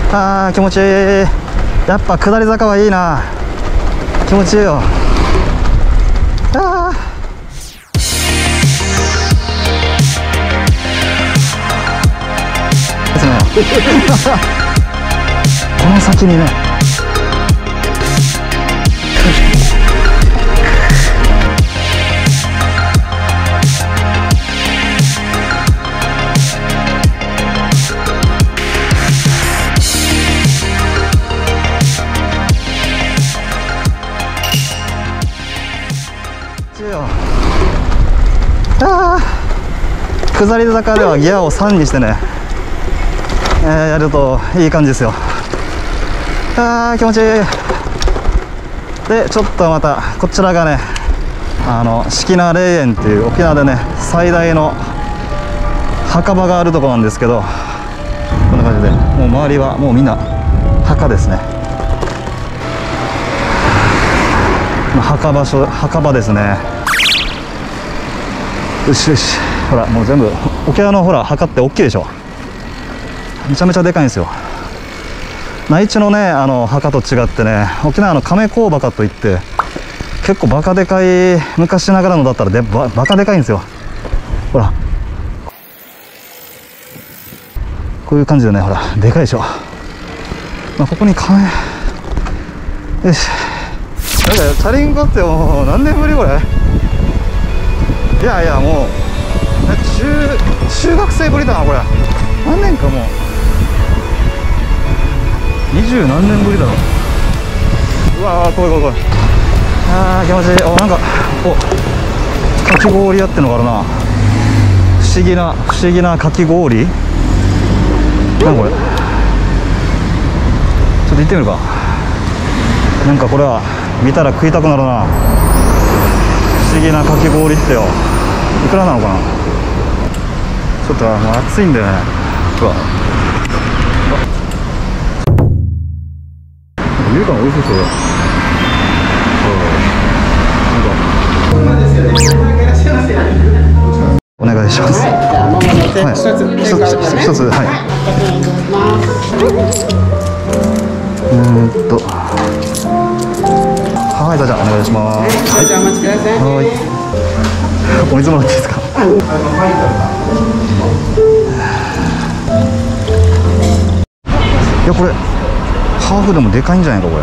あー気持ちいい。やっぱ下り坂はいいな、気持ちいいよ。あーですねこの先にね下り坂ではギアを3にしてね、やるといい感じですよ。あー気持ちいい。でちょっとまたこちらがね式名霊園っていう沖縄でね最大の墓場があるところなんですけど、こんな感じでもう周りはもうみんな墓ですね。墓場ですね。よしよし、ほらもう全部沖縄のほら墓って大きいでしょ。めちゃめちゃでかいんですよ。内地のね墓と違ってね、沖縄の亀甲墓といって結構バカでかい、昔ながらのだったらバカでかいんですよ。ほらこういう感じでね、ほらでかいでしょ。ここに亀、よし。なんかチャリンコってもう何年ぶりこれ。いやいやもう中学生ぶりだなこれ。何年かもう20何年ぶりだろ。うわー怖い怖い怖い。あー気持ちいい。なんかかき氷やってんのかあるな。不思議なかき氷。なんこれちょっと行ってみるか。なんかこれは見たら食いたくなるな。不思議なかき氷ってよ、いくらなのかな。ちょっともう暑いんだよね。うわ見るかな、美味しそうだ。お願いします。はい、一つ、はい。はい、じゃあお願いします。はい、お待ちください。はい。お水もらっていいですか。いやこれハーフでもでかいんじゃないかこれ。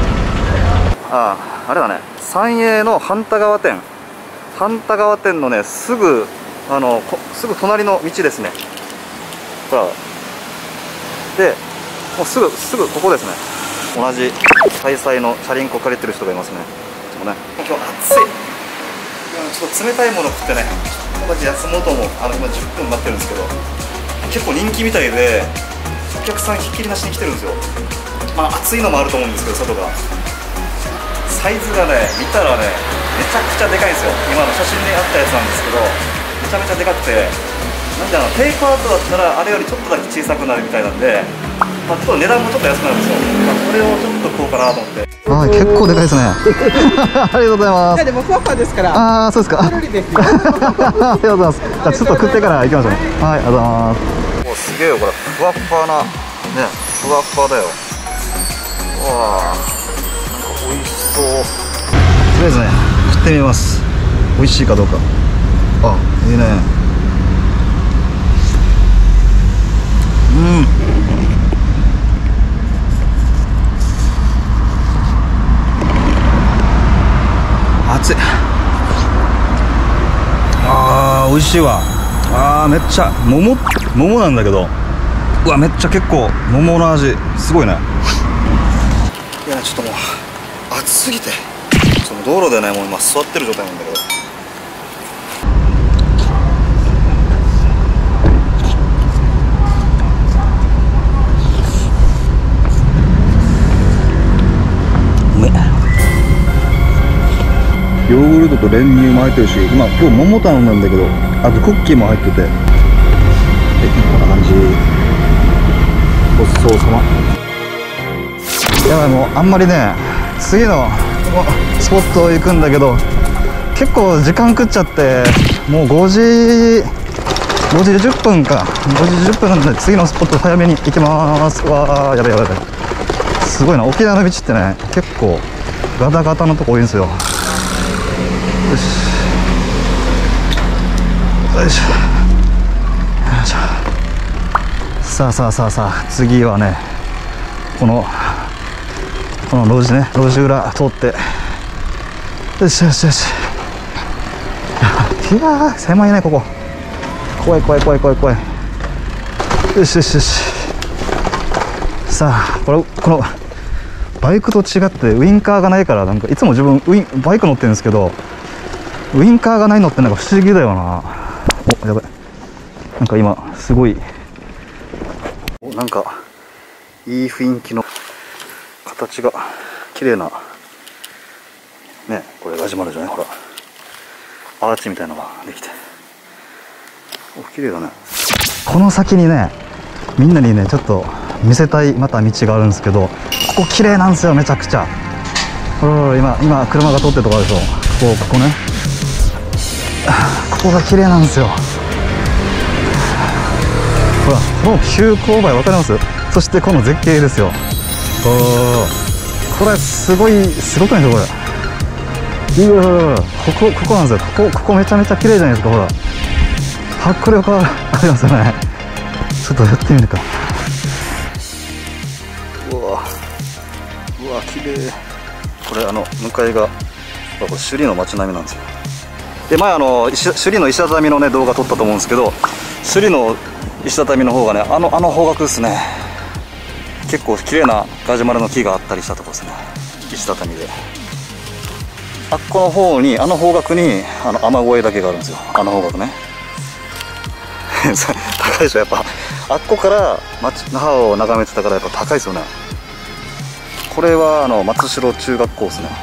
あれだね、三栄の半田川店のねすぐ隣の道ですね。ほらでもうすぐここですね。同じ開催のチャリンコ借りてる人がいますね。でもね今日暑い。ちょっと冷たいもの食ってね、ちょっとだけ休もうと思う。今10分待ってるんですけど、結構人気みたいでお客さんひっきりなしに来てるんですよ。まあ暑いのもあると思うんですけど、外がサイズがね見たらねめちゃくちゃでかいんですよ。今の写真にあったやつなんですけどめちゃめちゃでかくて、なんでテイクアウトだったらあれよりちょっとだけ小さくなるみたいなんで、ちょっと値段もちょっと安くなるんですよ。これをちょっと買おうかなと思って。はい、結構でかいですね。ありがとうございます。いやでもふわふわですから。ああそうですか。ありがとうございます。じゃあちょっと食ってから行きましょう。はい、ありがとうございます。おすげえよこれ、ふわふわなね、ふわふわだよ。わあ、なんか美味しそう。とりあえずね食ってみます。美味しいかどうか。あ、いいね。熱い。美味しいわ。めっちゃ桃なんだけど、うわめっちゃ結構桃の味すごいね。いやちょっともう暑すぎてその道路でねもう今座ってる状態なんだけど。ヨーグルトと練乳も入ってるし、今日桃頼んだんだけど、あとクッキーも入ってて、こんな感じ。ごちそうさま。やばい、もうあんまりね次のスポット行くんだけど結構時間食っちゃって、もう5時 5時10分か。5時10分なんで次のスポット早めに行きます。わー、やばいやばいやばい。すごいな、沖縄の道ってね、結構ガタガタのとこ多いんですよ。よしよいしょよいしょ。さあさあさあさあ、次はね、この路地ね、路地裏通って、よしよしよし。いやー、狭いね、ここ。怖い怖い怖い怖い怖い。よしよしよし。さあ、このバイクと違ってウインカーがないから、なんかいつも自分バイク乗ってるんですけど、ウインカーがないのってなんか不思議だよな。お、やばい。なんか今すごい、なんかいい雰囲気の形が綺麗なね、これガジュマルじゃない、ほらアーチみたいなのができて、お、綺麗だね。この先にね、みんなにねちょっと見せたいまた道があるんですけど、ここ綺麗なんですよ、めちゃくちゃ。ほら今車が通ってるとこあるでしょ。ここね、ここが綺麗なんですよ。ほら、この急勾配わかります？そしてこの絶景ですよ。これすごくないですか、これ。ここなんですよ。ここめちゃめちゃ綺麗じゃないですか。ほら、迫力ありますよね。ちょっとやってみるか。うわ綺麗。これ向かいがこれ首里の街並みなんですよ。で、前首里の石畳のね動画撮ったと思うんですけど、首里の石畳の方がね、あの方角ですね。結構綺麗なガジュマルの木があったりしたところですね、石畳で。あっこの方に、あの方角に雨乞いだけがあるんですよ、あの方角ね。高いでしょ、やっぱあっこから那覇を眺めてたからやっぱ高いですよね。これは松代中学校ですね。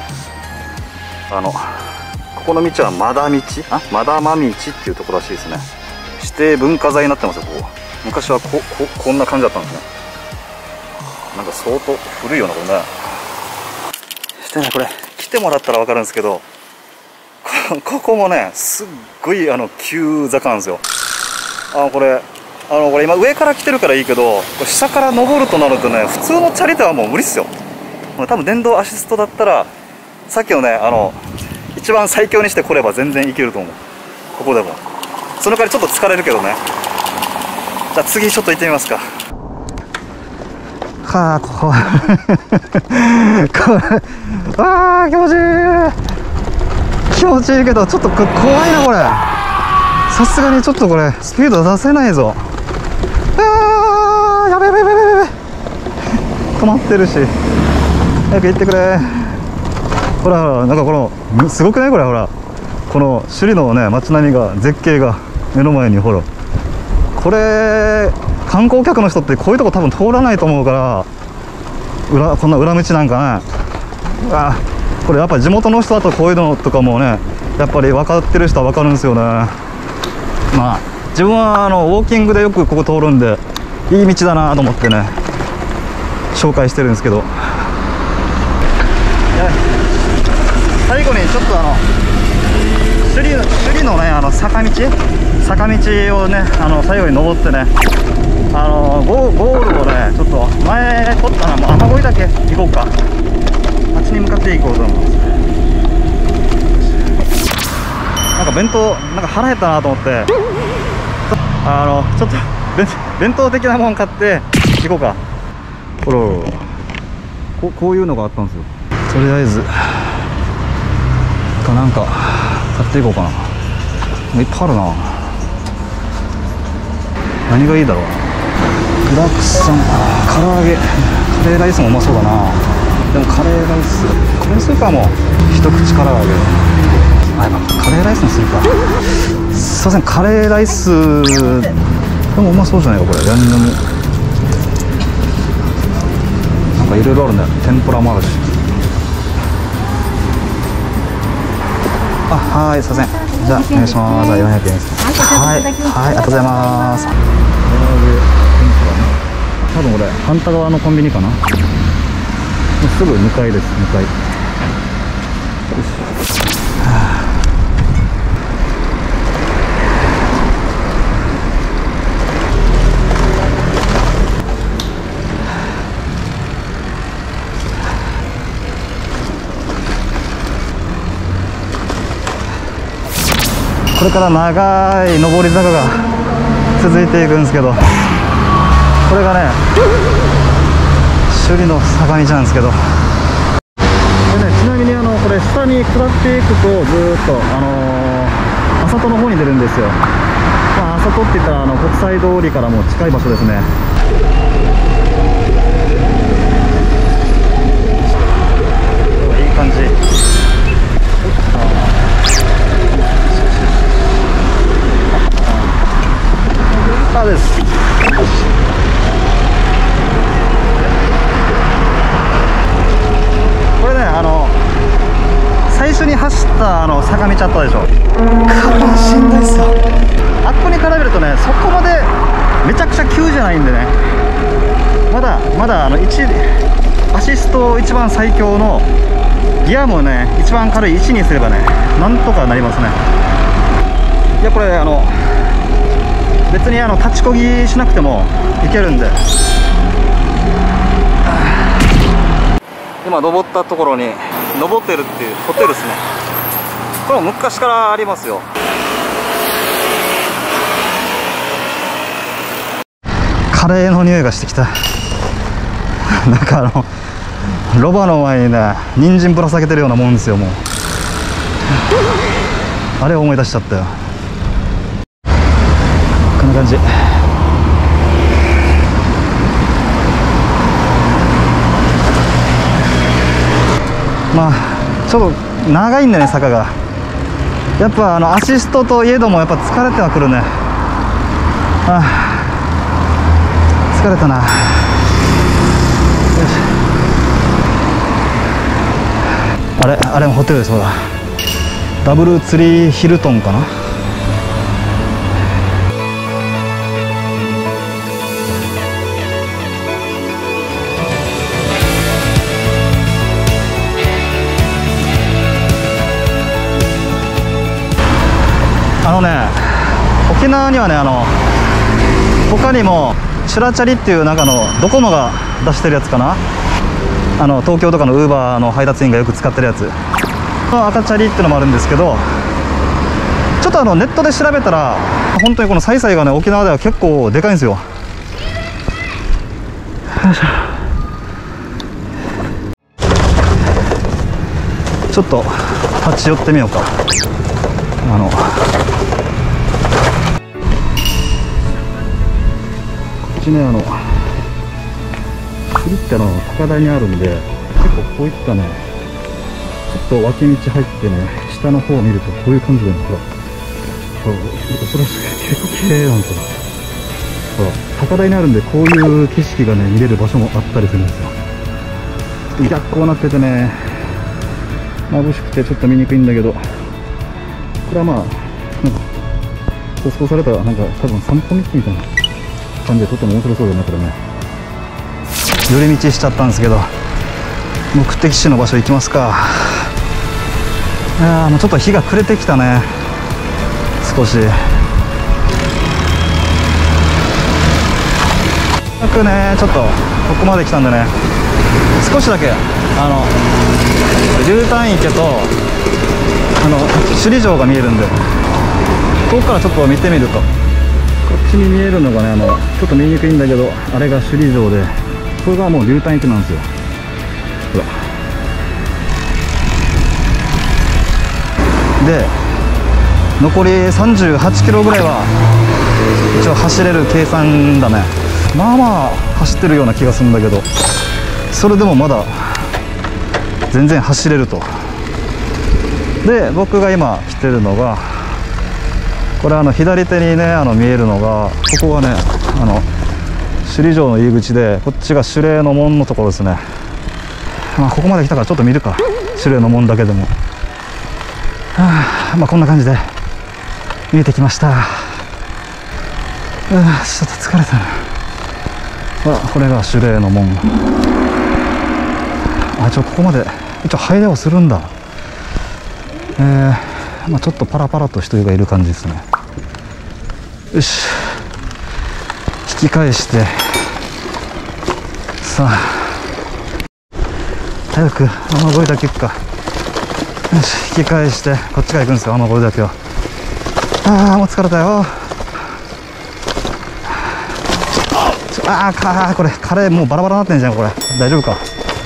ここの道はまだ間道っていうところらしいですね。指定文化財になってますよ、ここ。昔はこんな感じだったんですね。なんか相当古いよな、これね。してね、これ来てもらったら分かるんですけど、ここもねすっごい急坂なんですよ。これ今上から来てるからいいけど、これ下から登るとなるとね、普通のチャリではもう無理っすよ。多分電動アシストだったら、さっきのね一番最強にしてこれば全然いけると思う、ここでも。その代わりちょっと疲れるけどね。じゃあ次ちょっと行ってみますか。はあ、ここあー、気持ちいいけど、ちょっと怖いなこれ。さすがにちょっとこれスピード出せないぞ。あー、やべやべやべやべやべ。止まってるし、早く行ってくれ。ほらほら、なんかこのすごくないこれ。ほら、この首里のね街並みが、絶景が目の前に。ほら、これ観光客の人ってこういうとこ多分通らないと思うから、こんな裏道なんかね。これやっぱり地元の人だとこういうのとかもね、やっぱり分かってる人は分かるんですよね。まあ自分はウォーキングでよくここ通るんで、いい道だなと思ってね紹介してるんですけど、最後にちょっと首里のね坂道をね最後に登ってね、ゴールをねちょっと前取ったら雨乞いだけ行こうか。あっちに向かって行こうと思います。なんか弁当なんか腹減ったなと思って、ちょっと弁当的なもん買って行こうか。ほらこういうのがあったんですよ。とりあえずなんか買っていこうかな。いっぱいあるな。何がいいだろう。具だくさん、唐揚げ、カレーライスもうまそうだな。でもカレーライス、カレースーパーも一口唐揚げ。やっぱカレーライスにするか。すいません、カレーライスでもうまそうじゃないかこれ。ヤンニョムなんかいろいろあるね。天ぷらもあるし。はい、すいません。じゃあお願いします。400円です。はい、ありがとうございます。多分これ反対側のコンビニかな。すぐ向かいです。向かい。 これから長い上り坂が続いていくんですけど、これがね首里の坂道なんですけど、でね、ちなみにこれ下に下っていくとずーっと安里の方に出るんですよ。まあ、安里って言ったら国際通りからも近い場所ですね。いい感じ。です。これね、最初に走った坂道あったでしょ。体しんどいですよ。あっこに比べるとね、そこまでめちゃくちゃ急じゃないんでね、まだアシスト一番最強のギアもね一番軽い1にすればね、なんとかなりますね。いや、これ別に立ちこぎしなくてもいけるんで。今登ったところにノボテルっていうホテルですね。これも昔からありますよ。カレーの匂いがしてきた。なんかロバの前にね人参ぶら下げてるようなもんですよ。もうあれを思い出しちゃったよ。こんな感じ。まあちょっと長いんだね、坂が。やっぱアシストといえどもやっぱ疲れてはくるね。ああ、疲れたな。よし、あれもホテルです。ほら、ダブルツリーヒルトンかな。沖縄にはね他にもチュラチャリっていうドコモが出してるやつかな。東京とかのウーバーの配達員がよく使ってるやつの赤チャリっていうのもあるんですけど、ちょっとネットで調べたら本当にこのサイサイがね沖縄では結構でかいんですよ。よいしょ。ちょっと立ち寄ってみようか。こっちね首って高台にあるんで、結構こういったねちょっと脇道入ってね下の方を見るとこういう感じで、ほら恐ろしい結構綺麗なんですよ。ほら高台にあるんで、こういう景色がね見れる場所もあったりするんですよ。逆光なっててね眩しくてちょっと見にくいんだけど、これはまあ舗装された多分散歩道みたいな感じでとっても面白そうだね。これね寄り道しちゃったんですけど、目的地の場所行きますか。いやもうちょっと日が暮れてきたね。少しね、ちょっとここまで来たんでね、少しだけ竜潭池と首里城が見えるんで、ここからちょっと見てみると、こっちに見えるのがねちょっと見にくいんだけど、あれが首里城で、これがもう竜潭池なんですよ。ほらで残り38キロぐらいは一応走れる計算だね。まあまあ走ってるような気がするんだけど、それでもまだ全然走れると。で僕が今来てるのがこれ左手にね見えるのが、ここがね首里城の入り口で、こっちが守礼の門のところですね。まあここまで来たからちょっと見るか、守礼の門だけでも。まあこんな感じで見えてきました。ちょっと疲れたな。これが守礼の門。ここまで一応入れをするんだ。まあちょっとパラパラと人がいる感じですね。よし、引き返して、さあ早く雨乞いだけ行くか。よし、引き返してこっちから行くんですよ、雨乞いだけは。 ああ、もう疲れたよ。これカレーもうバラバラになってんじゃん。これ大丈夫か。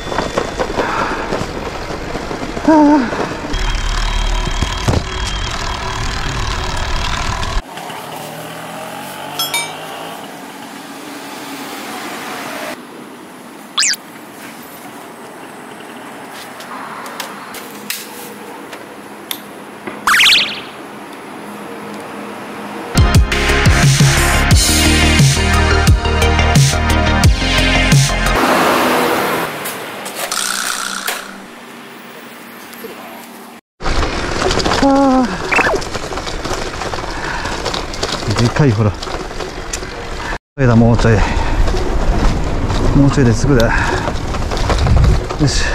でかい、ほら。もうちょい。もうちょいですぐだ。よし。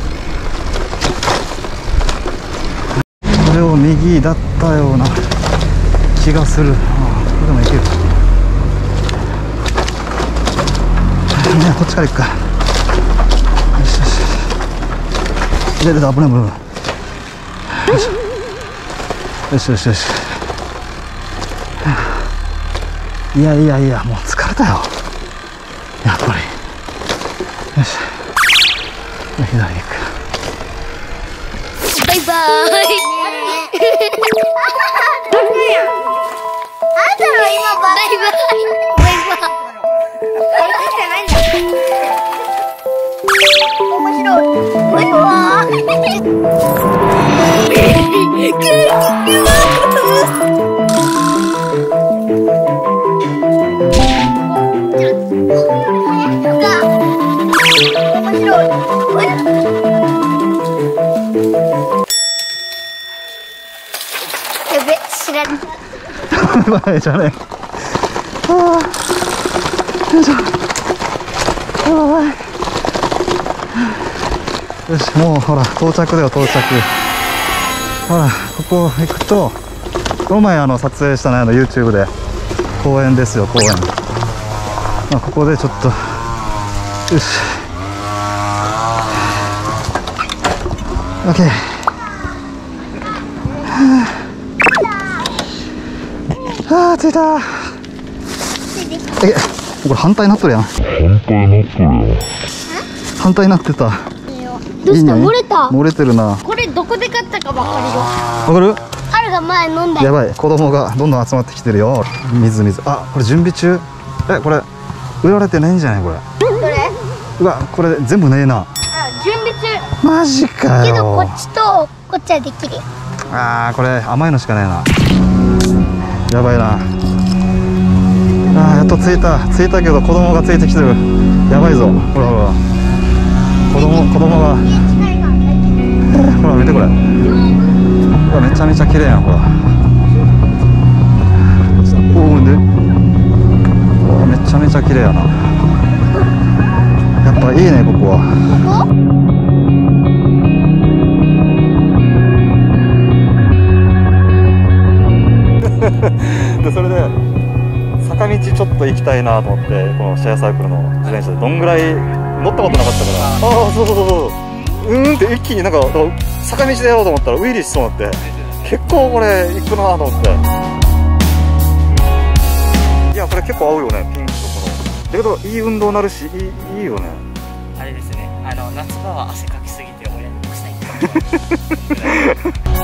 これを右だったような気がする。これでもいける。こっちから行くか。よしよし。出た、危ない危ない。よしよしよし。いや、もう疲れたよ。やっぱり。よし。左行く。 バイバーイ。あんたの今バイバイ。面白い。バイバやべ、知らん。 バイじゃね。よいしょ。よし、もうほら到着だよ、到着。ほら、ここ行くと、この前撮影したね、YouTube で公園ですよ、公園。ここでちょっと、よし。OK。着いた。これ反対になっとるやん。反対になってた。 どうした？漏れた。 漏れてるな。 これどこで買ったかばかりよ。 わかる？ 春が前飲んだ。 やばい、子供がどんどん集まってきてるよ。水。あ、これ準備中。これ売られてないんじゃないこれ。 どれ？ うわ、これ全部ねえな。 あ、準備中。 マジかよ。 けどこっちとこっちはできる。 これ甘いのしかねえな。やばいな。やっと着いたけど子供がついてきてる。やばいぞ。ほらほら、子供がほら見てこれ。ほらめちゃめちゃ綺麗やん。ほらめちゃめちゃ綺麗やな。やっぱいいね、ここは。でそれで坂道ちょっと行きたいなと思って、このシェアサイクルの自転車でどんぐらい乗ったことなかったから、そうって一気になんか坂道でやろうと思ったらウィリーしそうになって、結構これ行くなと思って。いや、これ結構合うよね、ピンクとこの。だけどいい運動になるし、いいよね。 あれですね、夏場は汗かきすぎて俺臭いって感じ。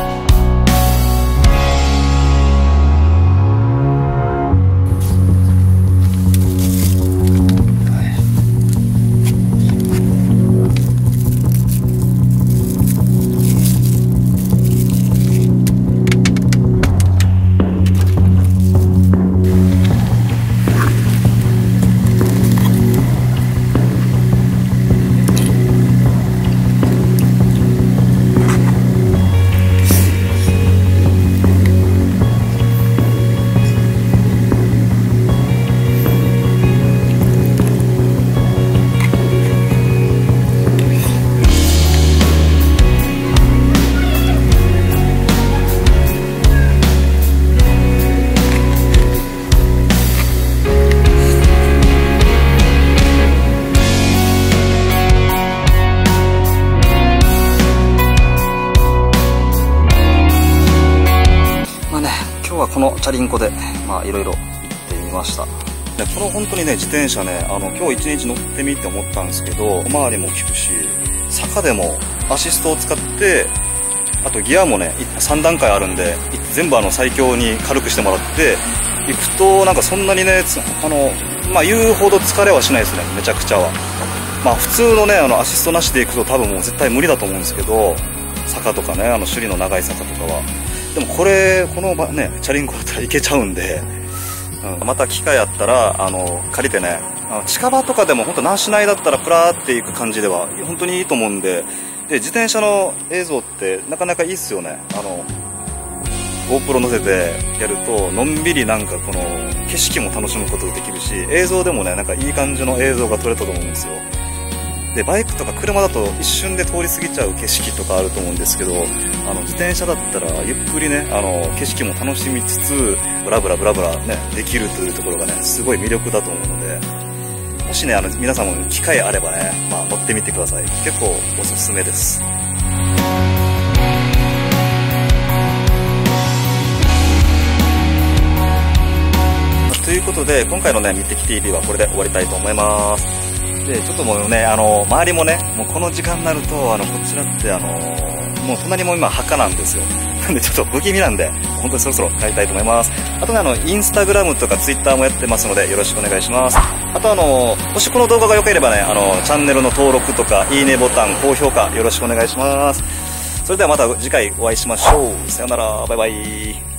チャリンコでまあいろいろ行ってみました。でこの本当にね自転車ね今日一日乗ってみて思ったんですけど、周りも効くし、坂でもアシストを使って、あとギアもね3段階あるんで全部最強に軽くしてもらって行くと、なんかそんなにねまあ言うほど疲れはしないですね、めちゃくちゃは。まあ普通のねアシストなしで行くと多分もう絶対無理だと思うんですけど、坂とかね首里の長い坂とかは。でもこのねチャリンコだったらいけちゃうんで、また機会あったら借りてね、近場とかでも本当何しないだったらプラーって行く感じでは本当にいいと思うんで、自転車の映像ってなかなかいいっすよね。GoPro 乗せてやるとのんびりなんかこの景色も楽しむことができるし、映像でもねなんかいい感じの映像が撮れたと思うんですよ。でバイクとか車だと一瞬で通り過ぎちゃう景色とかあると思うんですけど、自転車だったらゆっくりね景色も楽しみつつブラブラねできるというところがねすごい魅力だと思うので、もしね皆さんも機会あればね、まあ、乗ってみてください。結構おすすめです。ということで今回のねミテキ TV はこれで終わりたいと思います。でちょっともうね周りもねもうこの時間になるとこちらってもう隣も今墓なんですよ。なんでちょっと不気味なんで本当にそろそろ帰りたいと思います。あとねインスタグラムとかツイッターもやってますのでよろしくお願いします。あともしこの動画が良ければねチャンネルの登録とかいいねボタン高評価よろしくお願いします。それではまた次回お会いしましょう。さよなら、バイバイ。